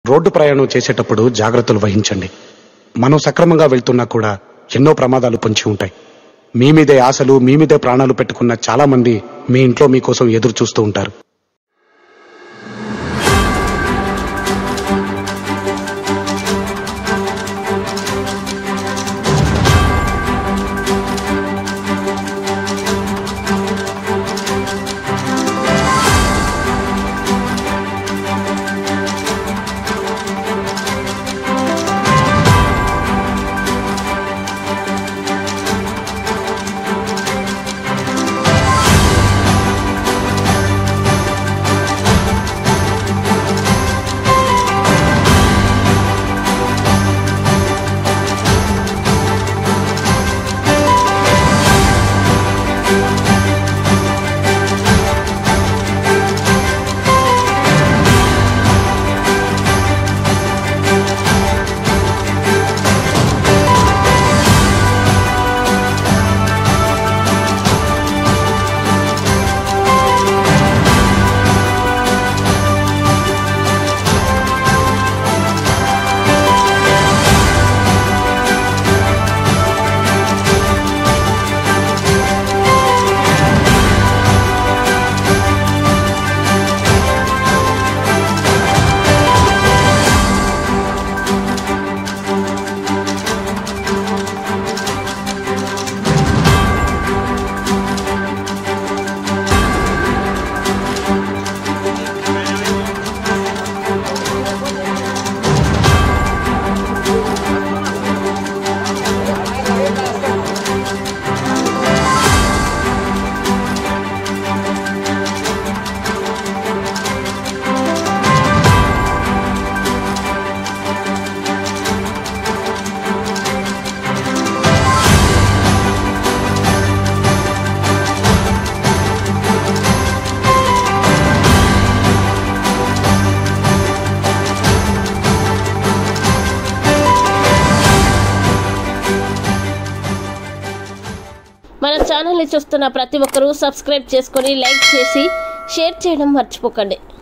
Road ప్రయాణం చేసేటప్పుడు జాగ్రత్తలు వహించండి. మనం సక్రమంగా వెళ్తున్నా కూడా ఎన్నో ప్రమాదాలు పొంచి ఉంటాయి. మీ మీదే ఆశలు, మీ మీదే ప్రాణాలు పెట్టుకున్న చాలా మంది మీ ఇంట్లో మీకోసం ఎదురు చూస్తూ ఉంటారు. మన ఛానల్ని చూస్తున్న ప్రతి ఒక్కరూ సబ్స్క్రైబ్ చేసుకొని లైక్ చేసి షేర్ చేయడం మర్చిపోకండి.